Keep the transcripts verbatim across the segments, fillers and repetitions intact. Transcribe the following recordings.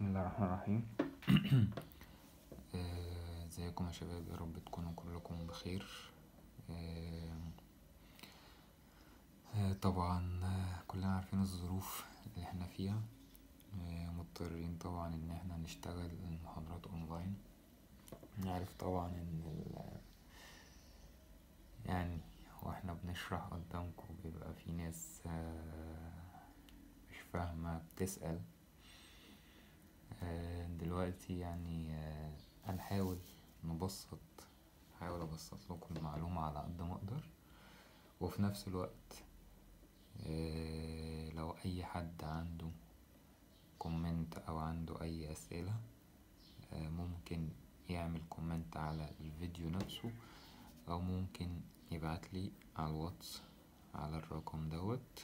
بسم الله الرحمن الرحيم. آه، ازيكم يا شباب؟ يا رب تكونوا كلكم بخير. آه، آه، طبعا آه، كلنا عارفين الظروف اللي احنا فيها. آه، مضطرين طبعا ان احنا نشتغل المحاضرات اونلاين. نعرف طبعا ان ال- يعني واحنا بنشرح قدامكم بيبقى في ناس آه، مش فاهمة بتسأل. آه، دلوقتي يعني آه، هنحاول نبسط هحاول ابسط لكم المعلومة على قد ما اقدر، وفي نفس الوقت آه، لو اي حد عنده كومنت او عنده اي اسئلة آه، ممكن يعمل كومنت على الفيديو نفسه، او ممكن يبعتلي على الواتس على الرقم دوت.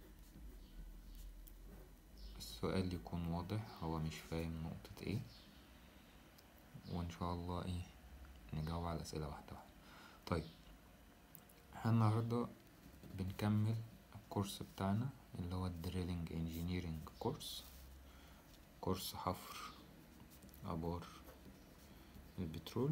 السؤال يكون واضح، هو مش فاهم نقطة ايه، وان شاء الله ايه نجاوب على الاسئلة واحدة واحدة. طيب، احنا النهاردة بنكمل الكورس بتاعنا اللي هو الدريلينج انجينيرينج كورس كورس حفر ابار البترول.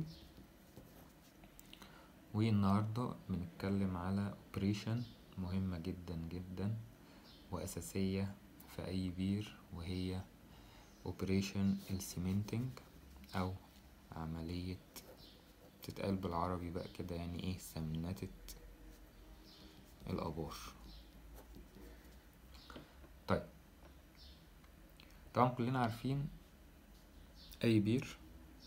والنهاردة بنتكلم على اوبريشن مهمة جدا جدا واساسية في اي بير، وهي اوبريشن السيمنتنج، او عملية تتقال بالعربي بقى كده يعني ايه سمنتة الابار. طيب، طبعا كلنا عارفين اي بير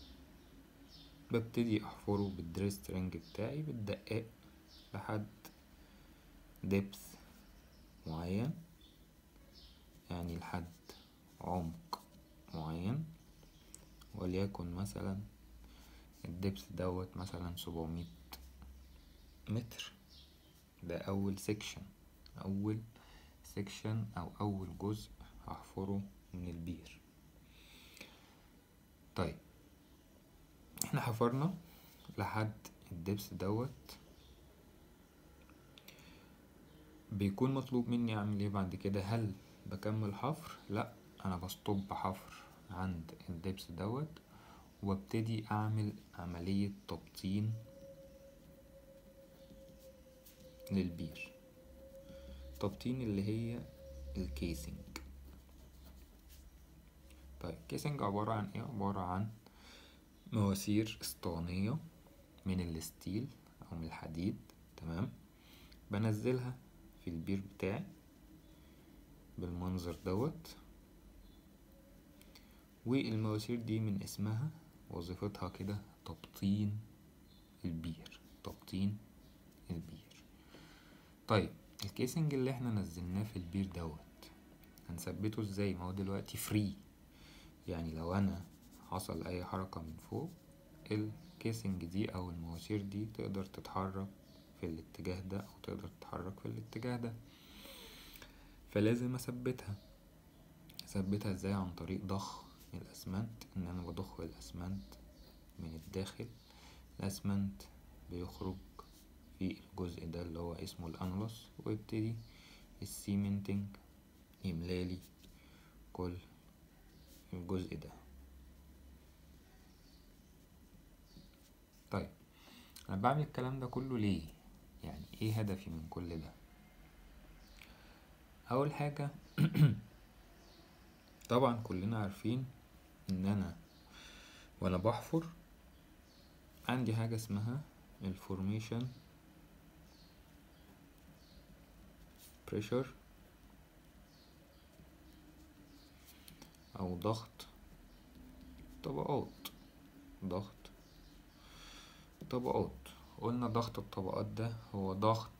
ببتدي احفره بالدريل سترينج بتاعي بالدقاق لحد دبث معين، يعني لحد عمق معين، وليكن مثلا الدبث دوت مثلا سبعمية متر. ده اول سيكشن اول سيكشن او اول جزء هحفره من البير. طيب، احنا حفرنا لحد الدبث دوت، بيكون مطلوب مني اعمل ايه بعد كده؟ هل بكمل حفر؟ لا، انا بستوب حفر عند الدبث دوت وابتدي اعمل عملية تبطين للبير. تبطين اللي هي الكيسنج. طيب، الكيسنج عبارة عن ايه؟ عبارة عن مواسير اسطوانية من الستيل او من الحديد، تمام؟ بنزلها في البير بتاعي بالمنظر دوت، والمواسير دي من اسمها وظيفتها كده تبطين البير تبطين البير. طيب، الكيسنج اللي احنا نزلناه في البير دوت هنثبته ازاي؟ ما هو دلوقتي فري، يعني لو انا حصل اي حركة من فوق، الكيسنج دي او المواسير دي تقدر تتحرك في الاتجاه ده او تقدر تتحرك في الاتجاه ده، فلازم اثبتها. اثبتها ازاي؟ عن طريق ضخ الاسمنت، ان انا بضخ الاسمنت من الداخل. الاسمنت بيخرج في الجزء ده اللي هو اسمه الانلس، ويبتدي السيمنتنج يملالي كل الجزء ده. طيب، انا بعمل الكلام ده كله ليه؟ يعني ايه هدفي من كل ده؟ اول حاجة طبعا كلنا عارفين ان انا وانا بحفر عندي حاجة اسمها الفورميشن بريشر او ضغط طبقات. ضغط طبقات قلنا ضغط الطبقات ده هو ضغط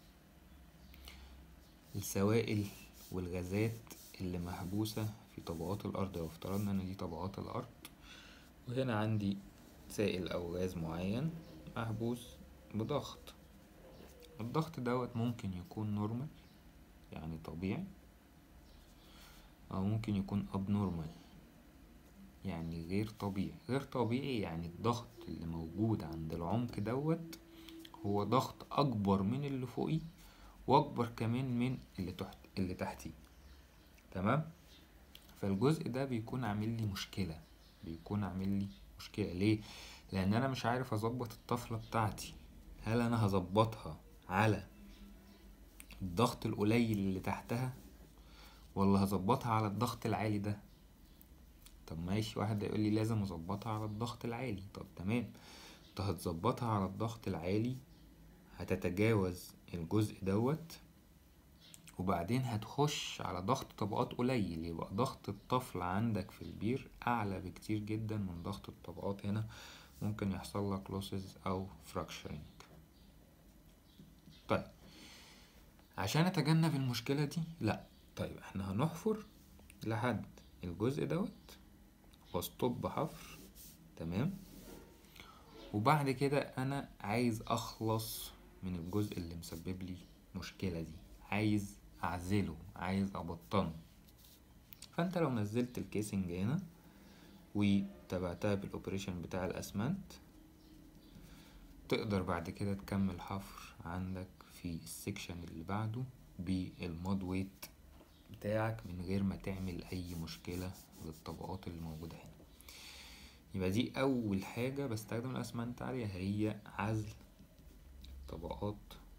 السوائل والغازات اللي محبوسة في طبقات الأرض. لو افترضنا إن دي طبقات الأرض، وهنا عندي سائل أو غاز معين محبوس بضغط. الضغط دوت ممكن يكون نورمال يعني طبيعي، أو ممكن يكون abnormal يعني غير طبيعي. غير طبيعي يعني الضغط اللي موجود عند العمق دوت هو ضغط أكبر من اللي فوقيه، واكبر كمان من اللي تحت اللي تحتيه، تمام؟ فالجزء ده بيكون عامل لي مشكلة بيكون عامل لي مشكلة ليه؟ لان انا مش عارف اظبط الطفلة بتاعتي. هل انا هظبطها على الضغط القليل اللي تحتها ولا هظبطها على الضغط العالي ده؟ طب ماشي، واحد يقول لي لازم اظبطها على الضغط العالي. طب تمام، انت هتظبطها على الضغط العالي، هتتجاوز الجزء دوت، وبعدين هتخش على ضغط طبقات قليل، يبقى ضغط الطفل عندك في البير اعلى بكتير جدا من ضغط الطبقات هنا، ممكن يحصل لك لوسز او فراكشرينج. طيب عشان اتجنب المشكلة دي، لا طيب احنا هنحفر لحد الجزء دوت واستوب حفر، تمام. وبعد كده انا عايز اخلص من الجزء اللي مسبب لي مشكلة دي، عايز اعزله، عايز ابطنه. فانت لو نزلت الكيسنج هنا وتابعتها بالاوبريشن بتاع الاسمنت، تقدر بعد كده تكمل حفر عندك في السكشن اللي بعده بالمود ويت بتاعك من غير ما تعمل اي مشكلة للطبقات اللي موجودة هنا. يبقى دي اول حاجة بستخدم الاسمنت عليها، هي عزل طبقات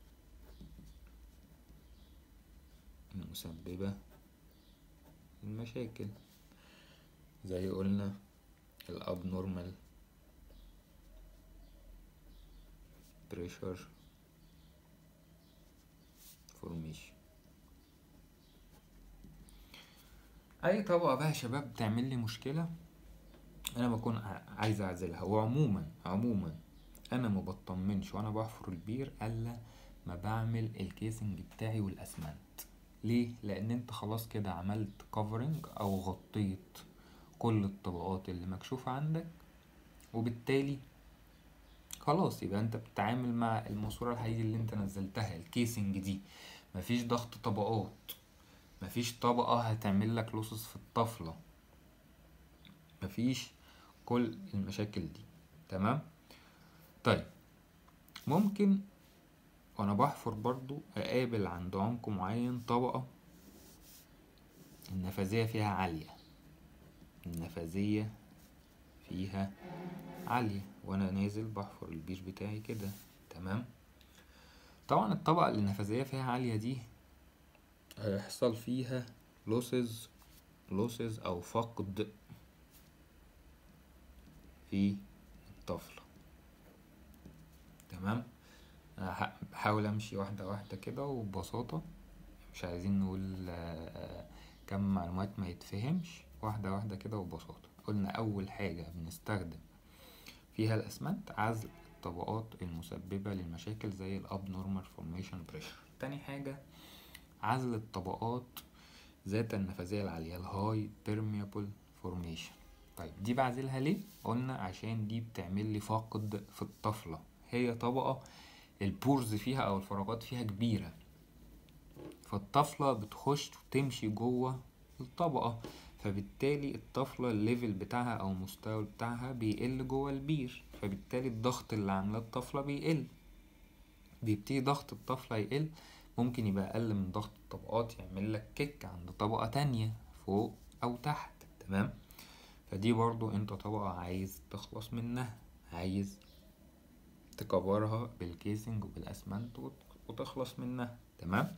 المسببة المشاكل، زي قلنا الابنورمال بريشر فورميشن. اي طبقة بقى يا شباب بتعمل لي مشكلة انا بكون عايز اعزلها. وعموما عموما انا ما بطمنش وانا بحفر البير الا ما بعمل الكيسنج بتاعي والاسمنت. ليه؟ لان انت خلاص كده عملت كفرنج او غطيت كل الطبقات اللي مكشوفة عندك، وبالتالي خلاص يبقى انت بتتعامل مع الماسورة الحديد اللي انت نزلتها الكيسنج دي، مفيش ضغط طبقات، مفيش طبقة هتعمل لك لوسس في الطفلة، مفيش كل المشاكل دي، تمام. طيب ممكن وانا بحفر برضو اقابل عند عمق معين طبقة النفاذية فيها عالية، النفاذية فيها عالية وانا نازل بحفر البير بتاعي كده، تمام. طبعا الطبقة اللي النفاذية فيها عالية دي هيحصل فيها لوسز لوسز او فقد في الطفلة، تمام. بحاول امشي واحدة واحدة كده وببساطة، مش عايزين نقول كم معلومات ما يتفهمش، واحدة واحدة كده وببساطة. قلنا اول حاجة بنستخدم فيها الاسمنت عزل الطبقات المسببة للمشاكل زي الابنورمال فورميشن بريشر. تاني حاجة عزل الطبقات ذات النفاذية العالية الهاي بيرميابل فورميشن. طيب دي بعزلها ليه؟ قلنا عشان دي بتعمل لي فقد في الطفلة، هي طبقة البورز فيها او الفراغات فيها كبيرة، فالطفلة بتخش وتمشي جوه الطبقة، فبالتالي الطفلة الليفل بتاعها او المستوى بتاعها بيقل جوه البير، فبالتالي الضغط اللي عاملاه الطفلة بيقل، بيبتدي ضغط الطفلة يقل، ممكن يبقى اقل من ضغط الطبقات، يعمل لك كيك عند طبقة تانية فوق او تحت، تمام. فدي برضو انت طبقة عايز تخلص منها، عايز تكبرها بالكيسنج وبالاسمنت وتخلص منها، تمام.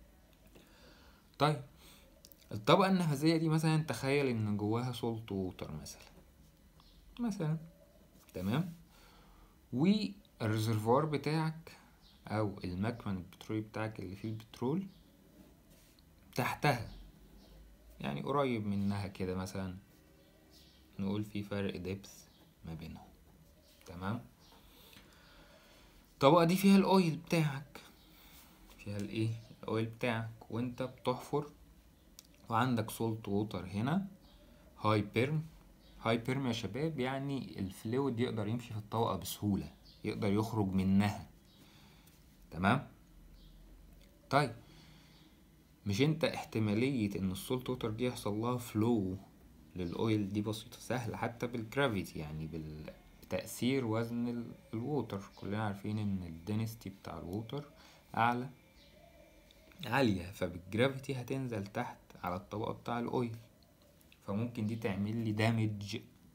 طيب الطبقة النفاذية دي مثلا تخيل ان جواها سولت ووتر مثلا مثلا تمام، والريزرفوار بتاعك او المكمن البترولي بتاعك اللي فيه البترول تحتها، يعني قريب منها كده، مثلا نقول في فرق دبس ما بينهم، تمام. الطبقة دي فيها الاويل بتاعك، فيها الايه الاويل بتاعك وانت بتحفر، وعندك سولت ووتر هنا هاي بيرم. هاي بيرم يا شباب يعني الفلويد يقدر يمشي في الطبقة بسهولة، يقدر يخرج منها، تمام. طيب مش انت احتمالية ان السولت ووتر دي يحصل لها فلو للاويل دي بسيطة سهلة، حتى بالجرافيتي يعني بتأثير وزن الووتر، كلنا عارفين ان الدنستي بتاع الووتر اعلى عالية، فبالجرافيتي هتنزل تحت على الطبقة بتاع الاويل، فممكن دي تعمل لي دامج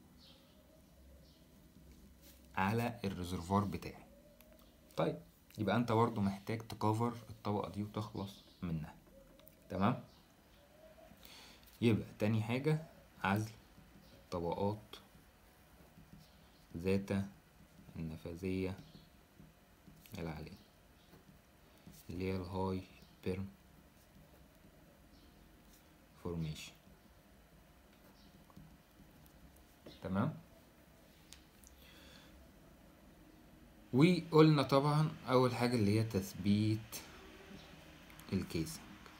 على الريزرفوار بتاعي. طيب يبقى انت برضو محتاج تكفر الطبقة دي وتخلص منها. تمام. يبقى تاني حاجة عزل طبقات ذات النفاذية العالية اللي هي الهاي بيرم فورميشن. تمام. وقلنا طبعا اول حاجة اللي هي تثبيت الكيسنج،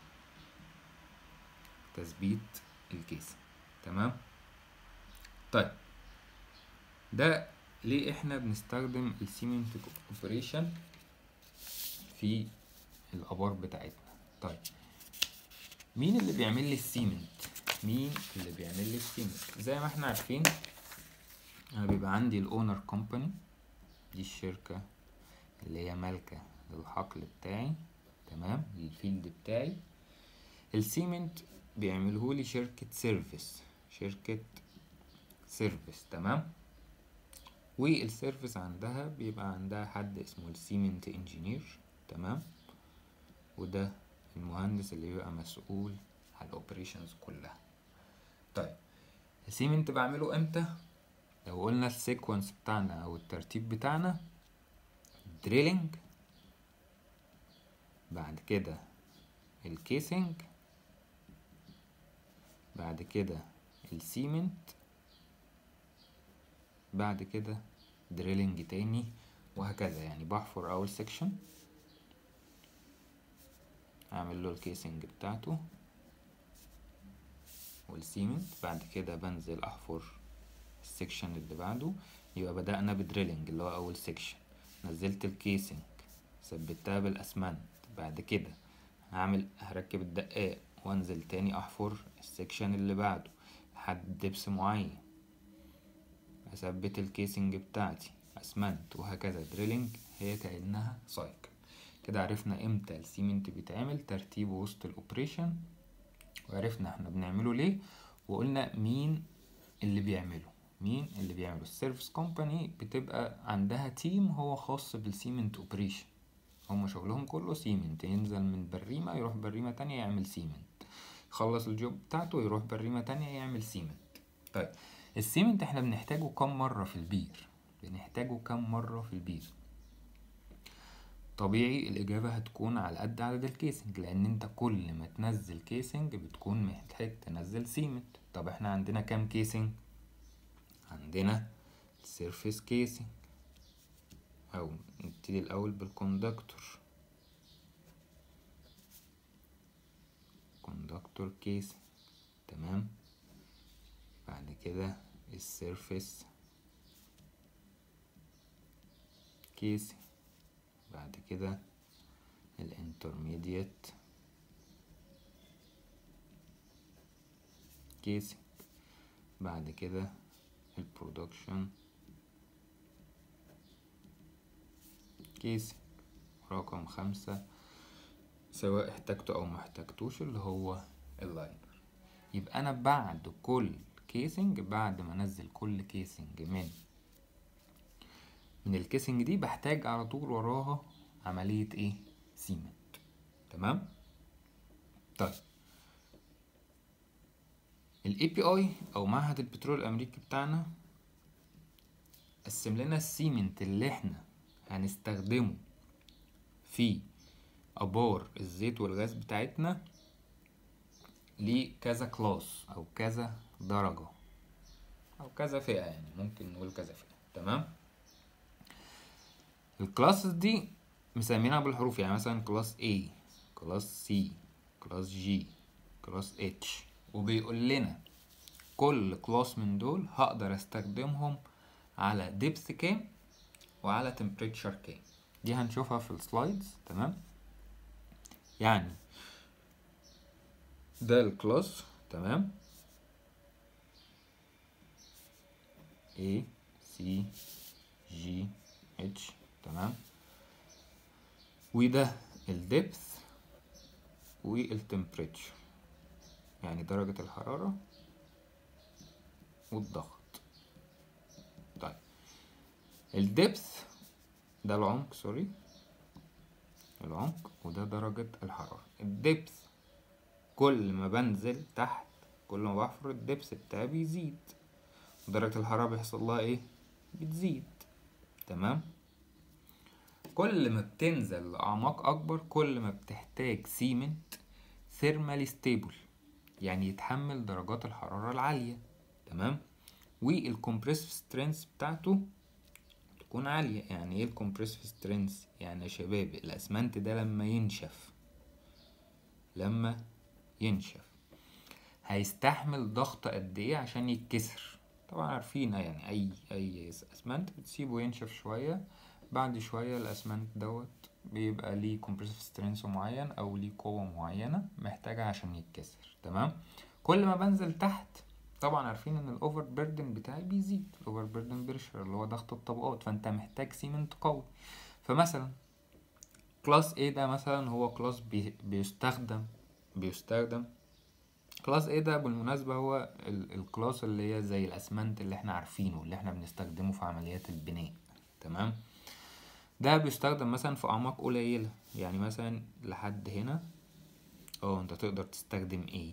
تثبيت الكيسنج. تمام. طيب ده ليه احنا بنستخدم السيمنت اوبريشن في الابار بتاعتنا؟ طيب مين اللي بيعمل لي السيمنت؟ مين اللي بيعمل لي السيمنت؟ زي ما احنا عارفين انا بيبقى عندي الاونر كومباني، دي الشركة اللي هي مالكة للحقل بتاعي، تمام، للفيلد بتاعي. السيمنت بيعمله لي شركة سيرفيس، شركة سيرفيس. تمام. والسيرفيس عندها بيبقى عندها حد اسمه السيمنت انجينير. تمام. وده المهندس اللي بيبقى مسؤول على الاوبريشنز كلها. طيب السيمنت بعمله امتى؟ لو قلنا السيكونس بتاعنا او الترتيب بتاعنا دريلينج، بعد كده الكيسنج، بعد كده السيمنت، بعد كده دريلينج تاني، وهكذا. يعني بحفر اول سيكشن، اعمل له الكيسنج بتاعته والسيمنت، بعد كده بنزل احفر السيكشن اللي بعده. يبقى بدأنا بدريلينج اللي هو اول سيكشن، نزلت الكيسنج، ثبتها بالاسمنت، بعد كده هعمل هركب الدقاق وانزل تاني احفر السيكشن اللي بعده لحد دبس معين، اثبت الكيسنج بتاعتي اسمنت، وهكذا. دريلينج هي كأنها سايكل. كده عرفنا امتى السيمنت بيتعمل، ترتيبه وسط الاوبريشن، وعرفنا احنا بنعمله ليه، وقلنا مين اللي بيعمله. مين اللي بيعمله؟ السيرفيس كومباني بتبقى عندها تيم هو خاص بالسيمنت اوبريشن، هم شغلهم كله سيمنت. ينزل من بريمة يروح بريمة تانية يعمل سيمنت، يخلص الجوب بتاعته يروح بريمة تانية يعمل سيمنت. طيب السيمنت احنا بنحتاجه كم مرة في البير؟ بنحتاجه كم مرة في البير؟ طبيعي الإجابة هتكون على قد عدد الكيسنج، لأن انت كل ما تنزل كيسنج بتكون محتاج تنزل سيمنت. طب احنا عندنا كام كيسنج؟ عندنا السيرفيس كيسنج، أو نبتدي الأول بالكوندكتور، كوندكتور كيسنج. تمام. بعد كده السيرفيس كيسنج، بعد كده الانترميديت كيسنج، بعد كده البرودكشن كيسنج. رقم خمسة سواء احتاجته او ما احتاجتوش اللي هو اللاينر. يبقى انا بعد كل كيسنج، بعد ما انزل كل كيسنج من من الكيسنج دي، بحتاج على طول وراها عملية ايه؟ سيمنت. تمام. طيب الاي بي اي او معهد البترول الامريكي بتاعنا قسم لنا السيمنت اللي احنا هنستخدمه في ابار الزيت والغاز بتاعتنا لكذا كلاس او كذا درجة او كذا فئة، يعني ممكن نقول كذا فئة. تمام. الكلاسز دي مسمينها بالحروف، يعني مثلا كلاس A، كلاس C، كلاس G، كلاس H. وبيقول لنا كل كلاس من دول هقدر استخدمهم على ديبث كام وعلى تمبريتشر كام. دي هنشوفها في السلايدز. تمام. يعني ده الكلاس، تمام، A C G H، تمام. وده الدبث والتمبريتشر، يعني درجة الحرارة والضغط. طيب الدبث ده العمق، سوري العمق، وده درجة الحرارة. الدبث كل ما بنزل تحت، كل ما بحفر الدبث بتاعي بيزيد، درجة الحرارة بيحصل لها ايه؟ بتزيد. تمام. كل ما بتنزل لأعماق أكبر كل ما بتحتاج سيمنت ثيرمالي ستيبل، يعني يتحمل درجات الحرارة العالية. تمام. والكمبريسيف سترينث بتاعته تكون عالية. يعني ايه الكمبريسيف سترينث؟ يعني يا شباب الأسمنت ده لما ينشف لما ينشف هيستحمل ضغط قد ايه عشان يتكسر؟ طبعا عارفين يعني اي اي اسمنت بتسيبه ينشف شويه، بعد شويه الاسمنت دوت بيبقى ليه كومبريسيف سترينث معين او ليه قوه معينه محتاجه عشان يتكسر. تمام. كل ما بنزل تحت طبعا عارفين ان الاوفر بيردن بتاعي بيزيد، الاوفر بيردن بريشر اللي هو ضغط الطبقات، فانت محتاج سيمنت قوي. فمثلا كلاس A ده مثلا هو كلاس بي بيستخدم بيستخدم كلاس A ده بالمناسبة هو ال- الكلاس اللي هي زي الأسمنت اللي احنا عارفينه، اللي احنا بنستخدمه في عمليات البناء. تمام. ده بيستخدم مثلا في أعماق قليلة، يعني مثلا لحد هنا اه انت تقدر تستخدم A.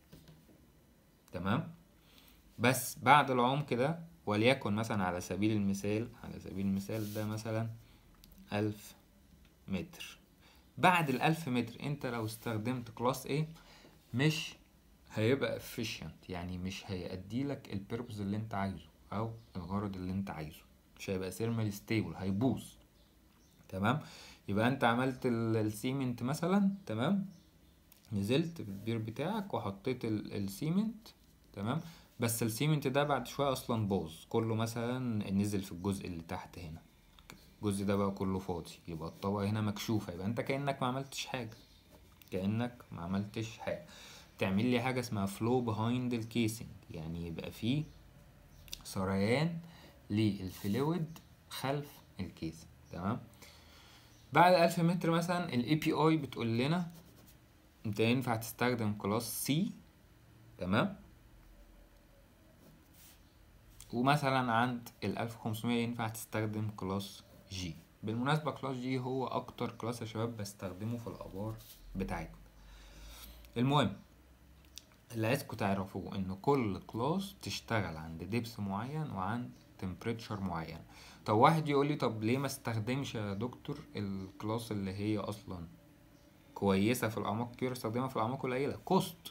تمام. بس بعد العمق ده، وليكن مثلا على سبيل المثال على سبيل المثال ده مثلا ألف متر. بعد الألف متر انت لو استخدمت كلاس A مش هيبقى efficient، يعني مش هيأدي لك البيربز اللي انت عايزه او الغرض اللي انت عايزه، مش هيبقى thermally stable، هيبوظ. تمام. يبقى انت عملت ال- السيمنت مثلا، تمام، نزلت بالبير بتاعك وحطيت ال- السيمنت، تمام، بس السيمنت ده بعد شوية اصلا باظ كله، مثلا نزل في الجزء اللي تحت هنا، الجزء ده بقى كله فاضي، يبقى الطبقة هنا مكشوفة، يبقى انت كأنك ما عملتش حاجة، كأنك ما عملتش حاجة. تعمل لي حاجة اسمها flow behind الكيسنج، يعني يبقى فيه سريان للفلويد خلف الكيسنج. تمام. بعد ألف متر مثلا ال إيه بي آي بتقول لنا انت ينفع تستخدم كلاس سي. تمام. ومثلا عند ال ألف وخمسمية ينفع تستخدم كلاس جي. بالمناسبة كلاس جي هو اكتر كلاس يا شباب بستخدمه في الابار بتاعتنا. المهم اللي عايزكوا تعرفوه ان كل كلاس تشتغل عند دبس معين وعند تمبريتشر معين. طب واحد يقول لي طب ليه ما استخدمش يا دكتور الكلاس اللي هي اصلا كويسه في الاعماق كتير استخدمها في الاعماق قليله؟ كوست.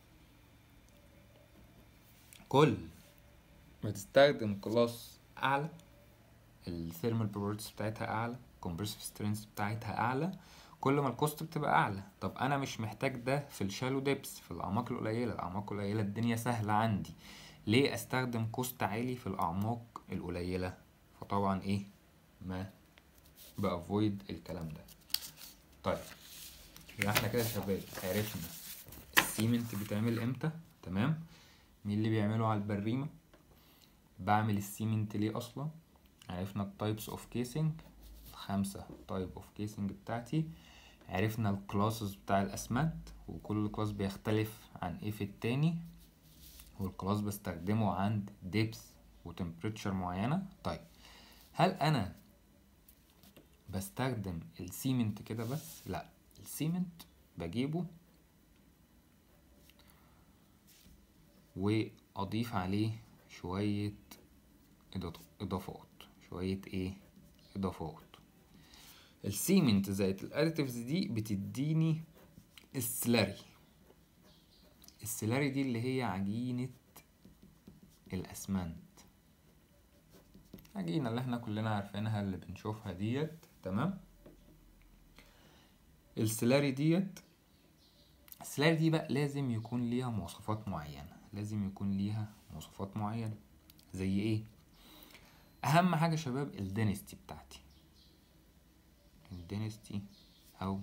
كل ما تستخدم كلاس اعلى الثيرمال بروبرتيز بتاعتها اعلى، كومبريسيف سترينث بتاعتها اعلى، كل ما الكوست بتبقى اعلى. طب انا مش محتاج ده في الشالو ديبس، في الاعماق القليله، الاعماق القليله الدنيا سهله عندي، ليه استخدم كوست عالي في الاعماق القليله؟ فطبعا ايه ما بافويد الكلام ده. طيب يبقى احنا كده يا شباب عرفنا السيمنت بيتعمل امتى. تمام. مين اللي بيعمله على البريمه؟ بعمل السيمنت ليه اصلا؟ عرفنا التايبس اوف كيسنج، الخمسه تايب اوف كيسنج بتاعتي. عرفنا الكلاسز بتاع الاسمنت وكل كلاس بيختلف عن ايه في التاني، والكلاس بستخدمه عند ديبس وتمبريتشر معينة. طيب هل انا بستخدم السيمنت كده بس؟ لا، السيمنت بجيبه واضيف عليه شوية اضافات، شوية ايه اضافات. السيمنت زائد الاديتيفز دي بتديني السلاري. السلاري دي اللي هي عجينة الاسمنت، عجينة اللي احنا كلنا عارفينها اللي بنشوفها ديت. تمام. السلاري ديت السلاري دي بقى لازم يكون ليها مواصفات معينة، لازم يكون ليها مواصفات معينة. زي ايه؟ اهم حاجة شباب الدينستي بتاعتي، الدينستي او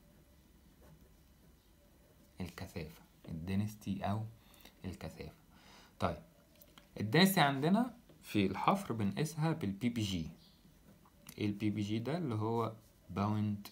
الكثافة، الدينستي او الكثافة. طيب الدينستي عندنا في الحفر بنقيسها بالبي بي جي. ايه البي بي جي ده؟ اللي هو باوند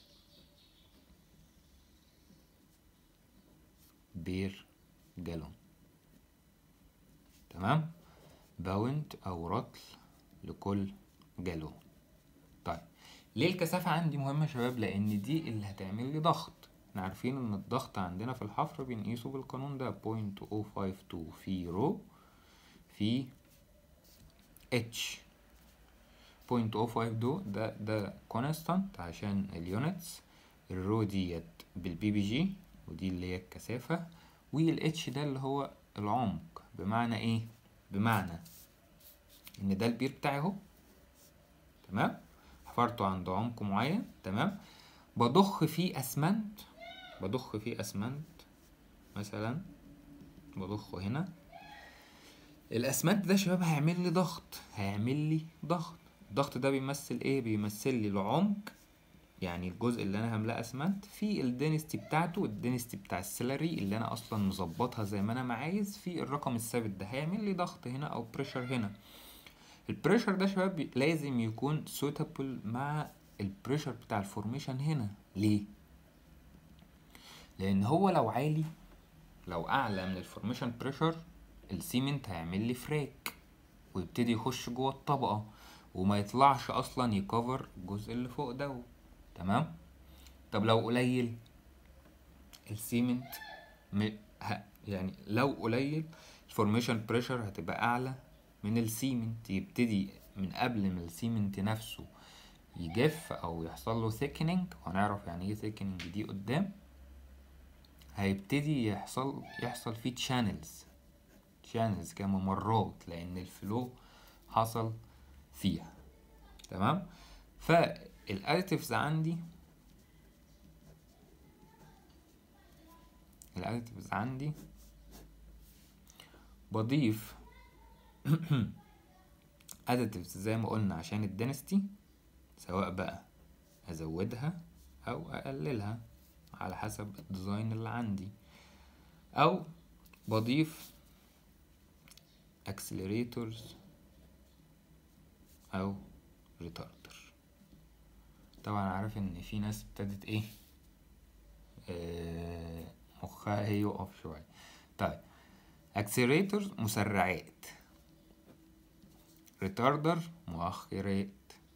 بير جالون. تمام. باوند او رطل لكل جالون. طيب ليه الكثافة عندي مهمة يا شباب؟ لان دي اللي هتعمل لي ضغط. احنا عارفين ان الضغط عندنا في الحفر بنقيسه بالقانون ده بوينت او فايف تو في رو في اتش. بوينت او فايف دو ده ده كونستانت عشان اليونتس، الرو ديت بالبي بي جي ودي اللي هي الكثافة، والاتش ده اللي هو العمق. بمعنى ايه؟ بمعنى ان ده البير بتاعي اهو، تمام، حفرته عند عمق معين، تمام، بضخ فيه اسمنت، بضخ فيه اسمنت مثلا، بضخه هنا. الاسمنت ده يا شباب هيعمل لي ضغط، هيعمل لي ضغط. الضغط ده بيمثل ايه؟ بيمثل لي العمق، يعني الجزء اللي انا هملاه اسمنت في الدينستي بتاعته، الدينستي بتاع السلري اللي انا اصلا مظبطها زي ما انا ما عايز في الرقم الثابت ده، هيعمل لي ضغط هنا او بريشر هنا. البريشر ده يا شباب لازم يكون سوتابل مع البريشر بتاع الفورميشن هنا. ليه؟ لان هو لو عالي، لو اعلى من الفورميشن بريشر، السيمنت هيعمل لي فريك ويبتدي يخش جوه الطبقه وما يطلعش اصلا يكفر الجزء اللي فوق ده، تمام. طب لو قليل السيمنت م... ه... يعني لو قليل الفورميشن بريشر هتبقى اعلى من السيمنت، يبتدي من قبل ما السيمنت نفسه يجف او يحصل له ثيكنينج، وهنعرف يعني ايه ثيكنينج دي قدام. هيبتدي يحصل يحصل فيه تشانلز، تشانلز كممرات، لان الفلو حصل فيها، تمام. فالاديتيفز عندي الاديتيفز عندي بضيف اديتيفز زي ما قلنا عشان الدنستي، سواء بقى ازودها او اقللها على حسب الديزاين اللي عندي، او بضيف اكسلريتورز او ريتاردر. طبعا عارف ان في ناس ابتدت ايه آه مخها يقف شويه. طيب اكسلريتورز مسرعات، ريتاردر مؤخرات.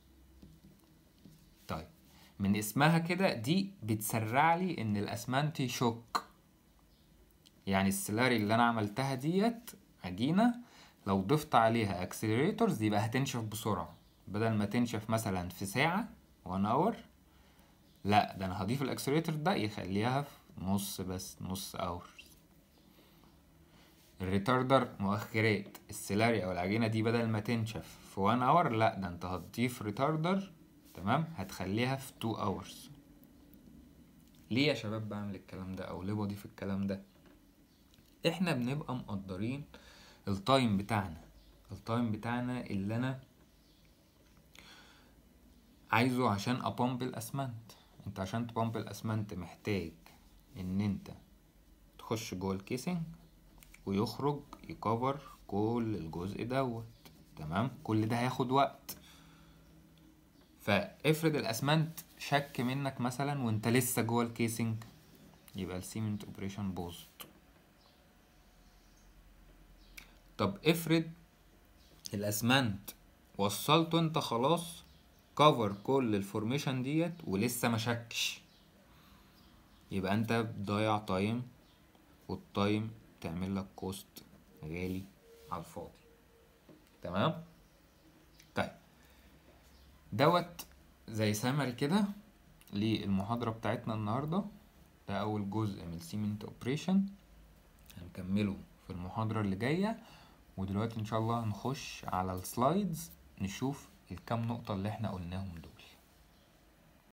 طيب من اسمها كده دي بتسرع لي ان الاسمنت يشك، يعني السلاري اللي انا عملتها ديت عجينه لو ضفت عليها اكسلريتورز يبقى هتنشف بسرعه، بدل ما تنشف مثلا في ساعه وان اور، لا ده انا هضيف الاكسلريتور ده يخليها في نص بس، نص اور. الريتاردر مؤخرات، السلاري او العجينه دي بدل ما تنشف في وان اور، لا ده انت هتضيف ريتاردر، تمام، هتخليها في تو اورز. ليه يا شباب بعمل الكلام ده او ليه بضيف الكلام ده؟ احنا بنبقى مقدرين التايم بتاعنا، التايم بتاعنا اللي انا عايزه عشان ابامب الاسمنت. انت عشان تبامب الاسمنت محتاج ان انت تخش جوه الكيسنج ويخرج يكفر كل الجزء دوت، تمام. كل ده هياخد وقت. فافرض الاسمنت شك منك مثلا وانت لسه جوه الكيسنج، يبقى السيمنت اوبريشن باظت. طب افرض الاسمنت وصلته انت خلاص كفر كل الفورميشن ديت ولسه ما شكش، يبقى انت بتضيع تايم، والتايم تعمل لك كوست غالي على الفاضي، تمام. طيب دوت زي سمري كده للمحاضرة بتاعتنا النهاردة. ده اول جزء من السيمنت اوبريشن، هنكمله في المحاضرة اللي جاية. ودلوقتي ان شاء الله هنخش على السلايدز نشوف الكام نقطة اللي احنا قلناهم دول.